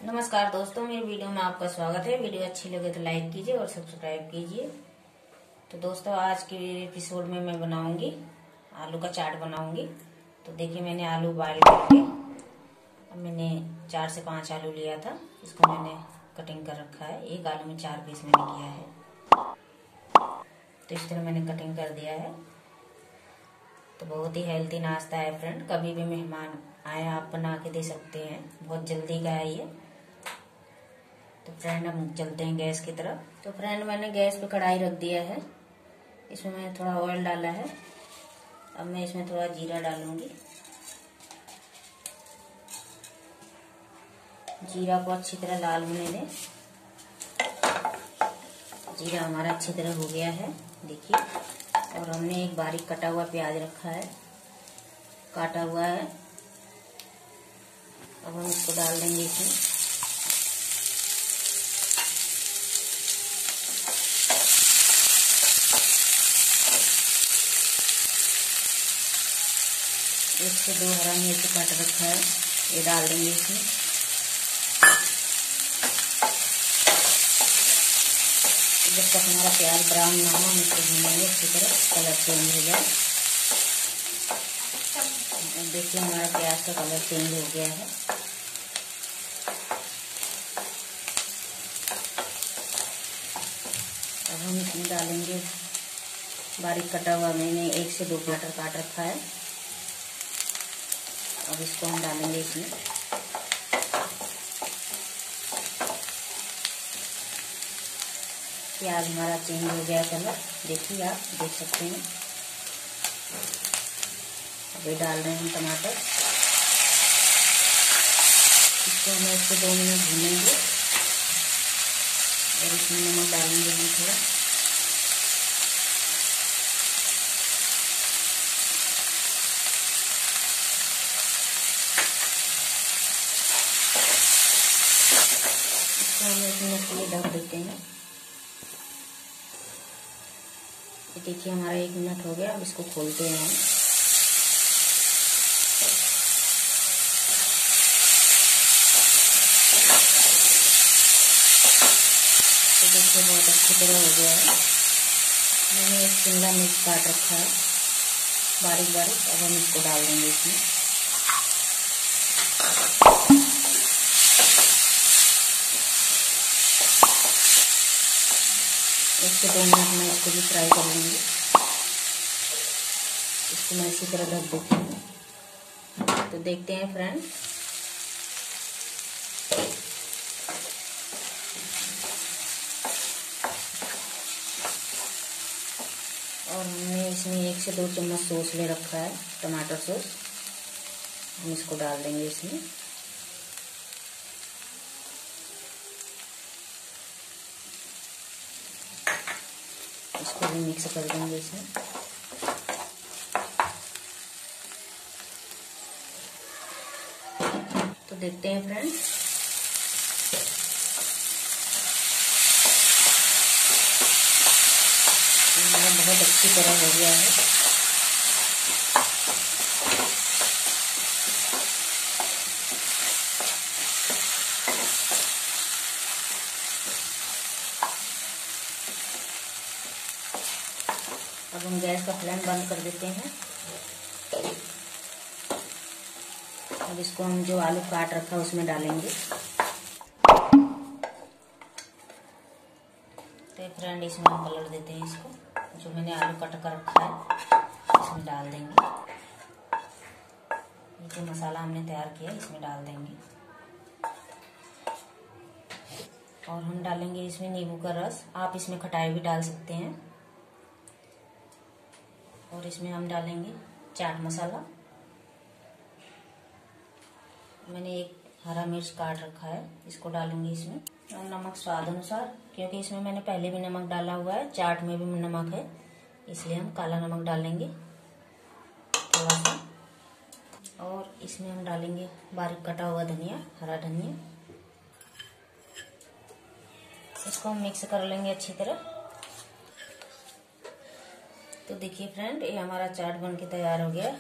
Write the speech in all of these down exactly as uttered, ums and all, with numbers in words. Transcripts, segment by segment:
नमस्कार दोस्तों, मेरी वीडियो में आपका स्वागत है। वीडियो अच्छी लगे तो लाइक कीजिए और सब्सक्राइब कीजिए। तो दोस्तों, आज के एपिसोड में मैं बनाऊंगी आलू का चाट बनाऊंगी। तो देखिए, मैंने आलू बॉयल करके अब मैंने चार से पांच आलू लिया था। इसको मैंने कटिंग कर रखा है। एक आलू में चार पीस मैंने किया है। तो इस तरह मैंने कटिंग कर दिया है। तो बहुत ही हेल्थी नाश्ता है फ्रेंड। कभी भी मेहमान आए आप बना के दे सकते हैं। बहुत जल्दी का है ये। तो फ्रेंड, हम चलते हैं गैस की तरफ। तो फ्रेंड, मैंने गैस पे कढ़ाई रख दिया है। इसमें मैंने थोड़ा ऑयल डाला है। अब मैं इसमें थोड़ा जीरा डालूंगी। जीरा को अच्छी तरह लाल होने दें। जीरा हमारा अच्छी तरह हो गया है, देखिए। और हमने एक बारीक कटा हुआ प्याज रखा है, काटा हुआ है। अब हम इसको डाल देंगे इसमें। एक से दो हरा मिर्च काट रखा है, ये डाल देंगे इसमें। जब तक हमारा प्याज ब्राउन ना हो, हम इसको भूनेंगे अच्छी तरह, कलर चेंज हो जाए। देखिए, हमारा प्याज का कलर चेंज हो गया है। अब हम इसमें डालेंगे बारीक कटा हुआ, मैंने एक से दो टमाटर काट रखा है। अब इसको हम डालेंगे इसमें। प्याज हमारा चेंज हो गया कलर, देखिए, आप देख सकते हैं। अब ये डाल रहे हैं हम टमाटर। इसको हम एक से दो मिनट भूनेंगे और इसमें नमक डालेंगे हम थोड़ा। हम एक मिनट के लिए ढक देते हैं। देखिए, हमारा एक मिनट हो गया। अब इसको खोलते हैं हम। तो देखिए, बहुत अच्छी तरह हो गया है। मैंने एक शिमला मिर्च काट रखा है बारीक बारीक। अब हम इसको डाल देंगे इसमें। एक से दो मिनट में इसको भी फ्राई कर लेंगे। इसको मैं इसी तरह ढक देती हूँ। तो देखते हैं फ्रेंड। और हमने इसमें एक से दो चम्मच सॉस ले रखा है, टमाटर सॉस। हम इसको डाल देंगे इसमें। इसको भी मिक्स कर देंगे इसमें। तो देखते हैं फ्रेंड। हमारा बहुत अच्छी तरह हो गया है। अब हम गैस का फ्लेम बंद कर देते हैं। अब इसको हम जो आलू काट रखा है उसमें डालेंगे। तो फ्रेंड, इसमें हम कलर देते हैं। इसको जो मैंने आलू कट कर रखा है इसमें डाल देंगे। ये जो मसाला हमने तैयार किया है इसमें डाल देंगे। और हम डालेंगे इसमें नींबू का रस। आप इसमें खटाई भी डाल सकते हैं। और इसमें हम डालेंगे चाट मसाला। मैंने एक हरा मिर्च काट रखा है, इसको डालूंगी इसमें। और नमक स्वाद अनुसार, क्योंकि इसमें मैंने पहले भी नमक डाला हुआ है, चाट में भी नमक है, इसलिए हम काला नमक डालेंगे थोड़ा सा। और इसमें हम डालेंगे बारीक कटा हुआ धनिया, हरा धनिया। इसको हम मिक्स कर लेंगे अच्छी तरह। तो देखिए फ्रेंड, ये हमारा चाट बन के तैयार हो गया।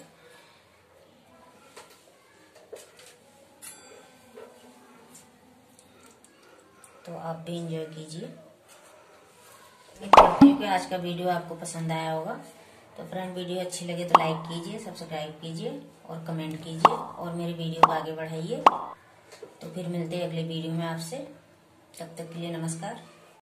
तो आप भी एंजॉय कीजिए। उम्मीद करती हूँ कि आज का वीडियो आपको पसंद आया होगा। तो फ्रेंड, वीडियो अच्छी लगे तो लाइक कीजिए, सब्सक्राइब कीजिए और कमेंट कीजिए और मेरे वीडियो को आगे बढ़ाइए। तो फिर मिलते हैं अगले वीडियो में आपसे। तब तक के लिए नमस्कार।